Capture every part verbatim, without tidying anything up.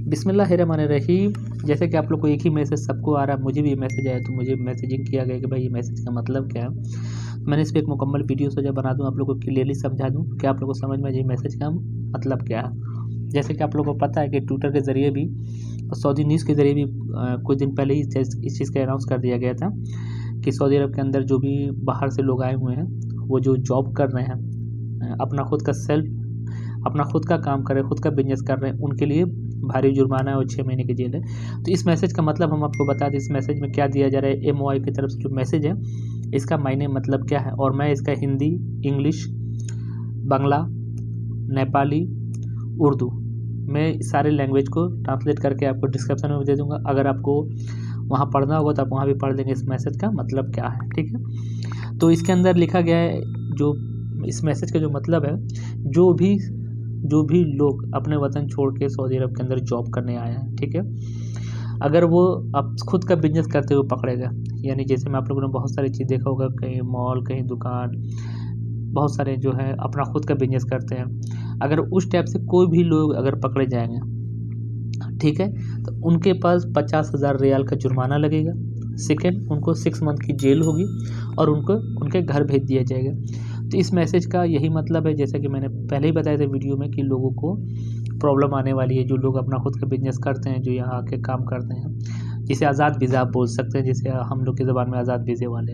बिस्मिल्लाहिर्रहमानिर्रहीम। जैसे कि आप लोग को एक ही मैसेज सबको आ रहा है, मुझे भी मैसेज आया तो मुझे मैसेजिंग किया गया कि भाई ये मैसेज का मतलब क्या है। मैंने इस पर एक मुकम्मल वीडियो सोचा बना दूं, आप लोग को क्लियरली समझा दूं कि आप लोग को समझ में आ जाए मैसेज का मतलब क्या है। जैसे कि आप लोग को पता है कि ट्विटर के ज़रिए भी और सऊदी न्यूज़ के ज़रिए भी आ, कुछ दिन पहले ही इस चीज़ का अनाउंस कर दिया गया था कि सऊदी अरब के अंदर जो भी बाहर से लोग आए हुए हैं वो जो जॉब कर रहे हैं, अपना खुद का सेल्फ अपना खुद का काम कर रहे हैं, खुद का बिजनेस कर रहे हैं, उनके लिए भारी जुर्माना है और छः महीने की जेल है। तो इस मैसेज का मतलब हम आपको बता दें, इस मैसेज में क्या दिया जा रहा है। एम ओ आई की तरफ से जो मैसेज है इसका मायने मतलब क्या है, और मैं इसका हिंदी, इंग्लिश, बांग्ला, नेपाली, उर्दू मैं सारे लैंग्वेज को ट्रांसलेट करके आपको डिस्क्रिप्शन में दे दूंगा। अगर आपको वहाँ पढ़ना होगा तो आप वहाँ भी पढ़ लेंगे इस मैसेज का मतलब क्या है, ठीक है। तो इसके अंदर लिखा गया है, जो इस मैसेज का जो मतलब है, जो भी जो भी लोग अपने वतन छोड़ के सऊदी अरब के अंदर जॉब करने आए हैं, ठीक है, अगर वो अब खुद का बिजनेस करते हुए पकड़े गए, यानी जैसे मैं आप लोगों ने बहुत सारी चीज़ देखा होगा, कहीं मॉल, कहीं दुकान, बहुत सारे जो है अपना खुद का बिजनेस करते हैं, अगर उस टाइप से कोई भी लोग अगर पकड़े जाएंगे, ठीक है, तो उनके पास पचास हज़ार रियाल का जुर्माना लगेगा। सेकेंड, उनको सिक्स मंथ की जेल होगी और उनको उनके घर भेज दिया जाएगा। तो इस मैसेज का यही मतलब है, जैसा कि मैंने पहले ही बताया था वीडियो में, कि लोगों को प्रॉब्लम आने वाली है, जो लोग अपना खुद का बिजनेस करते हैं, जो यहाँ आके काम करते हैं, जिसे आज़ाद वीज़ा आप बोल सकते हैं, जिसे हम लोग की ज़बान में आज़ाद वीज़े वाले,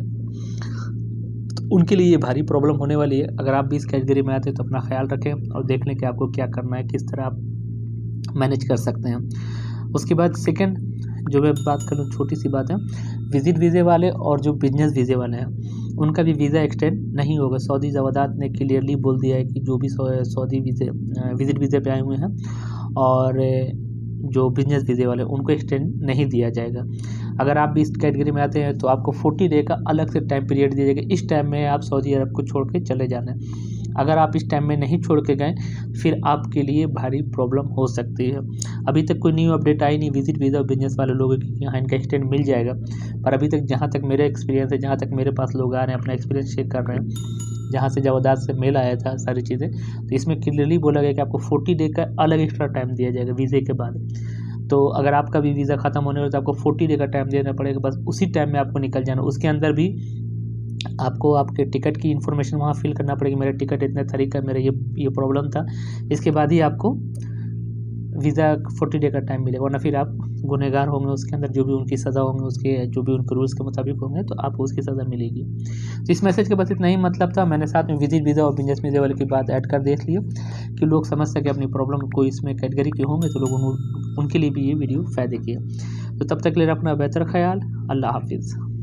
तो उनके लिए ये भारी प्रॉब्लम होने वाली है। अगर आप भी इस कैटेगरी में आते हैं तो अपना ख्याल रखें और देख लें कि आपको क्या करना है, किस तरह आप मैनेज कर सकते हैं। उसके बाद सेकेंड जो मैं बात करूँ, छोटी सी बात है, विजिट वीज़े वाले और जो बिजनेस वीज़े वाले हैं उनका भी वीज़ा एक्सटेंड नहीं होगा। सऊदी ज़वादात ने क्लियरली बोल दिया है कि जो भी सऊदी वीज़े विजिट वीज़े पे आए हुए हैं और जो बिजनेस वीज़े वाले उनको एक्सटेंड नहीं दिया जाएगा। अगर आप भी इस कैटेगरी में आते हैं तो आपको फोर्टी डे का अलग से टाइम पीरियड दिया जाएगा। इस टाइम में आप सऊदी अरब को छोड़ के चले जाना है। अगर आप इस टाइम में नहीं छोड़ के गए फिर आपके लिए भारी प्रॉब्लम हो सकती है। अभी तक कोई न्यू अपडेट आई नहीं विजिट वीज़ा और बिजनेस वाले लोगों की, यहाँ इनका एक्सटेंड मिल जाएगा, पर अभी तक जहाँ तक मेरा एक्सपीरियंस है, जहाँ तक मेरे पास लोग आ रहे हैं अपना एक्सपीरियंस शेयर कर रहे हैं, जहाँ से ज़वादात से मेल आया था सारी चीज़ें, तो इसमें क्लियरली बोला गया कि आपको फोर्टी डे का अलग एक्स्ट्रा टाइम दिया जाएगा वीज़े के बाद। तो अगर आपका भी वीज़ा ख़त्म होने वाला तो आपको फोर्टी डे का टाइम देना पड़ेगा, बस उसी टाइम में आपको निकल जाना। उसके अंदर भी आपको आपके टिकट की इन्फॉर्मेशन वहाँ फिल करना पड़ेगी, मेरा टिकट इतने तारीख का, मेरा ये ये प्रॉब्लम था, इसके बाद ही आपको वीज़ा फोर्टी डे का टाइम मिलेगा, वरना फिर आप गुनहगार होंगे, उसके अंदर जो भी उनकी सज़ा होंगे, उसके जो भी उनके रूल्स के मुताबिक होंगे तो आपको उसकी सज़ा मिलेगी। तो इस मैसेज के बस इतना ही मतलब था। मैंने साथ में विजिट वीज़ा और बिजनेस वीज़ा वाले की बात ऐड कर देख लिया कि लोग समझ सके अपनी प्रॉब्लम, कोई इसमें कैटेगरी के होंगे तो लोग उन, उनके लिए भी ये वीडियो फ़ायदे की है। तो तब तक ले रहा अपना बेहतर ख्याल। अल्लाह हाफिज़।